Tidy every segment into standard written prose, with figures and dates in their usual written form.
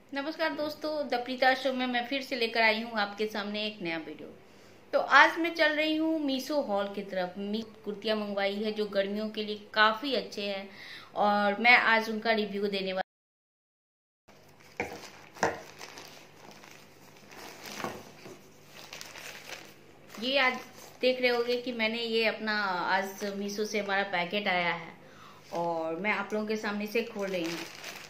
नमस्कार दोस्तों, the Preeta show में मैं फिर से लेकर आई हूँ आपके सामने एक नया वीडियो। तो आज मैं चल रही हूँ मीशो हॉल की तरफ। कुर्तियाँ मंगवाई है जो गर्मियों के लिए काफ़ी अच्छे हैं और मैं आज उनका रिव्यू देने वाली। ये आज देख रहे होंगे कि मैंने ये अपना आज मीशो से हमारा पैकेट आया है और मैं आप लोगों के सामने से खोल रही हूँ।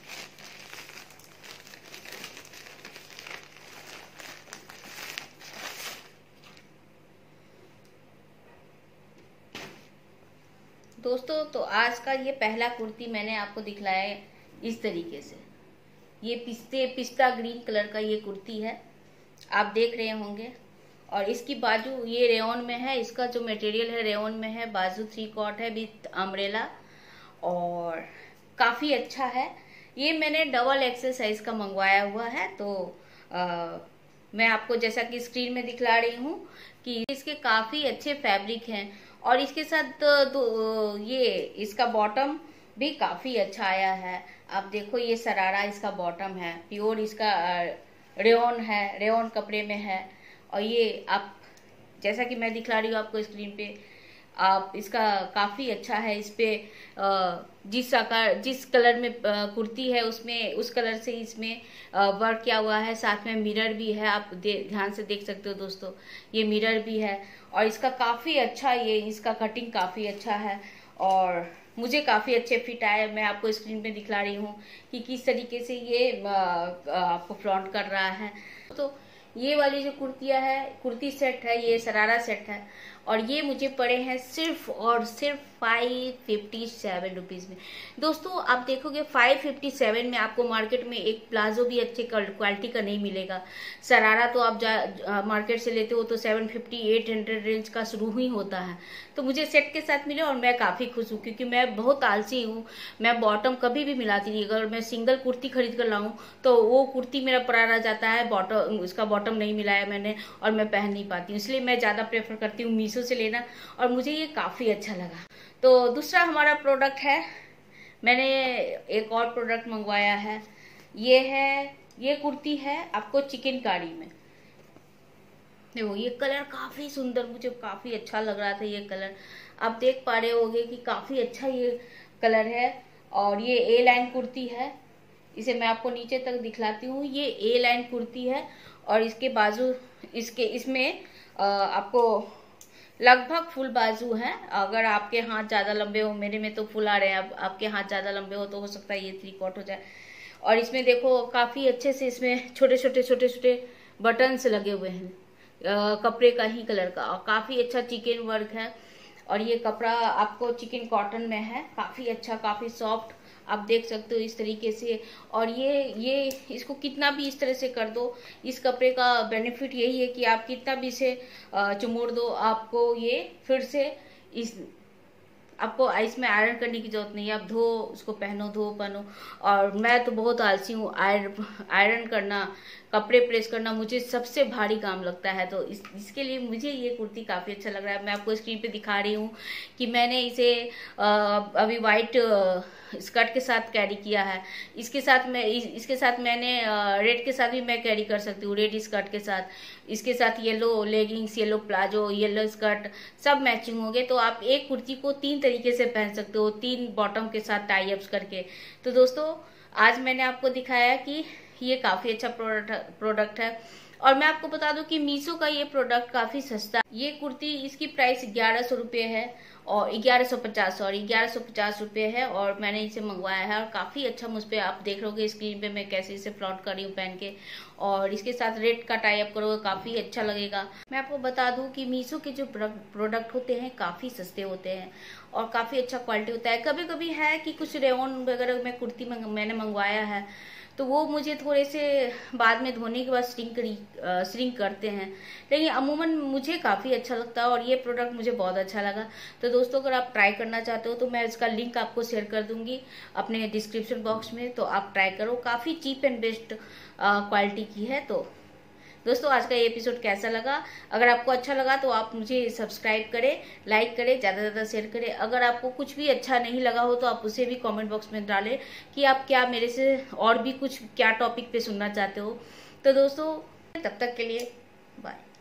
दोस्तों, तो आज का ये पहला कुर्ती मैंने आपको दिखलाया है इस तरीके से। ये पिस्ता ग्रीन कलर का ये कुर्ती है, आप देख रहे होंगे। और इसकी बाजू ये रेयॉन में है, इसका जो मटेरियल है रेयॉन में है। बाजू 3/4 है विथ अम्ब्रेला और काफ़ी अच्छा है। ये मैंने डबल एक्सेल साइज का मंगवाया हुआ है। तो मैं आपको जैसा कि स्क्रीन में दिखला रही हूँ कि इसके काफ़ी अच्छे फैब्रिक हैं और इसके साथ ये इसका बॉटम भी काफ़ी अच्छा आया है। आप देखो, ये सरारा इसका बॉटम है, प्योर इसका रेयॉन है, रेयॉन कपड़े में है। और ये आप जैसा कि मैं दिखला रही हूँ आपको स्क्रीन पे, आप इसका काफ़ी अच्छा है। इस पे जिस कलर में कुर्ती है उसमें उस कलर से इसमें वर्क किया हुआ है। साथ में मिरर भी है, आप ध्यान से देख सकते हो दोस्तों, ये मिरर भी है। और इसका काफ़ी अच्छा, ये इसका कटिंग काफ़ी अच्छा है और मुझे काफ़ी अच्छे फिट आए। मैं आपको स्क्रीन पे दिखला रही हूँ कि किस तरीके से ये आपको फ्लॉन्ट कर रहा है। तो ये वाली जो कुर्तियाँ है, कुर्ती सेट है, ये सरारा सेट है और ये मुझे पड़े हैं सिर्फ और सिर्फ 557 रुपीज़ में। दोस्तों, आप देखोगे 557 में आपको मार्केट में एक प्लाजो भी अच्छे क्वालिटी का नहीं मिलेगा। सरारा तो आप मार्केट से लेते हो तो 750-800 रेंज का शुरू ही होता है। तो मुझे सेट के साथ मिले और मैं काफ़ी खुश हूँ क्योंकि मैं बहुत आलसी हूँ। मैं बॉटम कभी भी मिलाती नहीं। अगर मैं सिंगल कुर्ती खरीद कर लाऊं तो वो कुर्ती मेरा पड़ा रह जाता है, बॉटम उसका बॉटम नहीं मिलाया मैंने और मैं पहन नहीं पाती हूँ। इसलिए मैं ज़्यादा प्रेफर करती हूँ मीशो से लेना और मुझे ये काफ़ी अच्छा लगा। तो दूसरा हमारा प्रोडक्ट है, मैंने एक और प्रोडक्ट मंगवाया है। ये कुर्ती है आपको चिकनकारी में। देखो, ये कलर काफ़ी सुंदर, मुझे काफ़ी अच्छा लग रहा था ये कलर। आप देख पा रहे होगे कि काफ़ी अच्छा ये कलर है और ये ए लाइन कुर्ती है। इसे मैं आपको नीचे तक दिखलाती हूँ। ये ए लाइन कुर्ती है और इसके बाजू इसमें आपको लगभग फुल बाजू है। अगर आपके हाथ ज़्यादा लंबे हो, मेरे में तो फुल आ रहे हैं, अब आपके हाथ ज़्यादा लंबे हो तो हो सकता है ये 3/4 हो जाए। और इसमें देखो काफ़ी अच्छे से इसमें छोटे छोटे बटन्स लगे हुए हैं कपड़े का ही कलर का और काफ़ी अच्छा चिकन वर्क है। और ये कपड़ा आपको चिकन कॉटन में है, काफ़ी अच्छा, काफ़ी सॉफ्ट, आप देख सकते हो इस तरीके से। और ये इसको कितना भी इस तरह से कर दो, इस कपड़े का बेनिफिट यही है कि आप कितना भी इसे चुमोड़ दो, आपको ये फिर से आपको इसमें आयरन करने की जरूरत नहीं है। आप उसको पहनो। और मैं तो बहुत आलसी हूँ, आयरन करना, कपड़े प्रेस करना मुझे सबसे भारी काम लगता है। तो इसके लिए मुझे ये कुर्ती काफ़ी अच्छा लग रहा है। मैं आपको स्क्रीन पे दिखा रही हूँ कि मैंने इसे अभी वाइट स्कर्ट के साथ कैरी किया है। इसके साथ मैंने रेड के साथ भी मैं कैरी कर सकती हूँ, रेड स्कर्ट के साथ। इसके साथ yellow leggings, yellow palazzo, yellow skirt सब मैचिंग होंगे। तो आप एक कुर्ती को 3 तरीके से पहन सकते हो, 3 बॉटम के साथ टाई अप्स करके। तो दोस्तों, आज मैंने आपको दिखाया कि ये काफ़ी अच्छा प्रोडक्ट है। और मैं आपको बता दूं कि मीशो का ये प्रोडक्ट काफ़ी सस्ता है। ये कुर्ती, इसकी प्राइस 1100 रुपये है और 1150 रुपये है और मैंने इसे मंगवाया है और काफ़ी अच्छा मुझ पर, आप देख रहोगे स्क्रीन पे मैं कैसे इसे फ्लॉन्ट कर रही हूँ पहन के। और इसके साथ रेड का टाई अप करोगे काफ़ी अच्छा लगेगा। मैं आपको बता दूं कि मीशो के जो प्रोडक्ट होते हैं काफ़ी सस्ते होते हैं और काफ़ी अच्छा क्वालिटी होता है। कभी कभी है कि कुछ रेयॉन वगैरह में कुर्ती मैंने मंगवाया है तो वो मुझे थोड़े से बाद में धोने के बाद श्रिंक करते हैं, लेकिन अमूमन मुझे काफ़ी अच्छा लगता है और ये प्रोडक्ट मुझे बहुत अच्छा लगा। तो दोस्तों, अगर आप ट्राई करना चाहते हो तो मैं इसका लिंक आपको शेयर कर दूंगी अपने डिस्क्रिप्शन बॉक्स में, तो आप ट्राई करो। काफ़ी चीप एंड बेस्ट क्वालिटी की है। तो दोस्तों आज का ये एपिसोड कैसा लगा? अगर आपको अच्छा लगा तो आप मुझे सब्सक्राइब करें, लाइक करें, ज़्यादा से ज़्यादा शेयर करें। अगर आपको कुछ भी अच्छा नहीं लगा हो तो आप उसे भी कमेंट बॉक्स में डालें कि आप क्या मेरे से और भी कुछ क्या टॉपिक पे सुनना चाहते हो। तो दोस्तों तब तक के लिए बाय।